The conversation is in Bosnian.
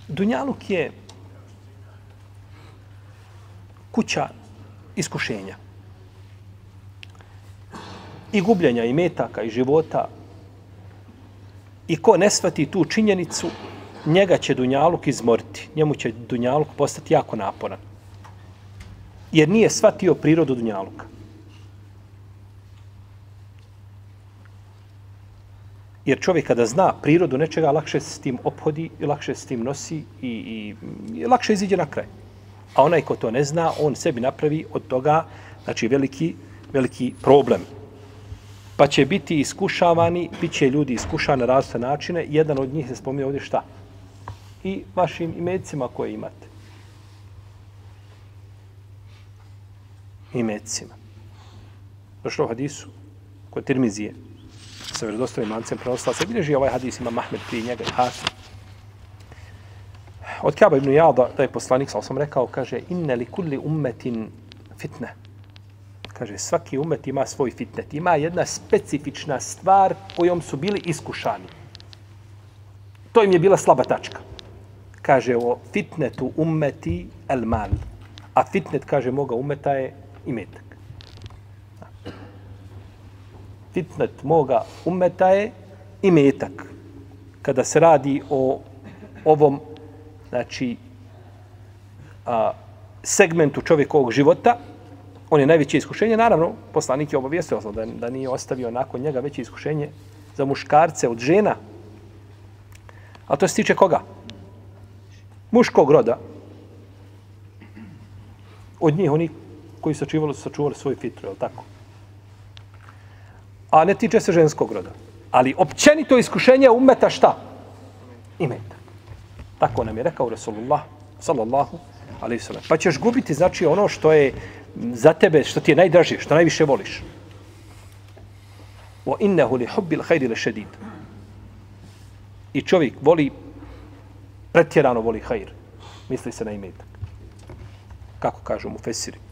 Dunjaluk je kuća iskušenja. I gubljenja, i metaka, i života. I ko ne shvati tu činjenicu, njega će Dunjaluk izmoriti. Njemu će Dunjaluk postati jako naporan. Jer nije shvatio prirodu Dunjaluka. Jer čovjek kada zna prirodu nečega, lakše se s tim ophodi i lakše se s tim nosi i lakše iziđe na kraj. A onaj ko to ne zna, on sebi napravi od toga znači veliki problem. Pa će biti iskušavani, bit će ljudi iskušani na različite načine. Jedan od njih se spominje ovdje šta? I vašim imecima koje imate. Imecima. Došlo u hadisu kod Tirmizije sa vjerodostojnim lancem prenosilaca. Bilježi ovaj hadis, ima Ahmed prije njega i Hasan. Od Kaba ibn Jalda, da je poslanik, sam rekao, kaže, inne li kulli ummetin fitne. Kaže, svaki umet ima svoj fitnet. Ima jedna specifična stvar kojom su bili iskušani. To im je bila slaba tačka. Kaže, o fitnetu ummeti el mal. A fitnet, kaže, moga umeta je imetak. Fitnet moga ummeta je imetak. Kada se radi o ovom, znači, segmentu čovjekovog života, on je najveće iskušenje. Naravno, poslanik je obavijestio da nije ostavio nakon njega veće iskušenje za muškarce od žena. A to se tiče koga? Muškog roda. Od njih oni koji su sačuvali svoj fitru, je li tako? A ne tiče se ženskog roda. Ali općenito iskušenje ummeta šta? Imetak. Tako nam je rekao Rasulullah sallallahu alejhi ve sellem. Pa ćeš gubiti znači ono što je za tebe, što ti je najdraže, što najviše voliš. Wa innahu li hubbil khayri lashadid. I čovjek voli, pretjerano voli hajr. Misli se na imetak. Kako kažu mu fesiri.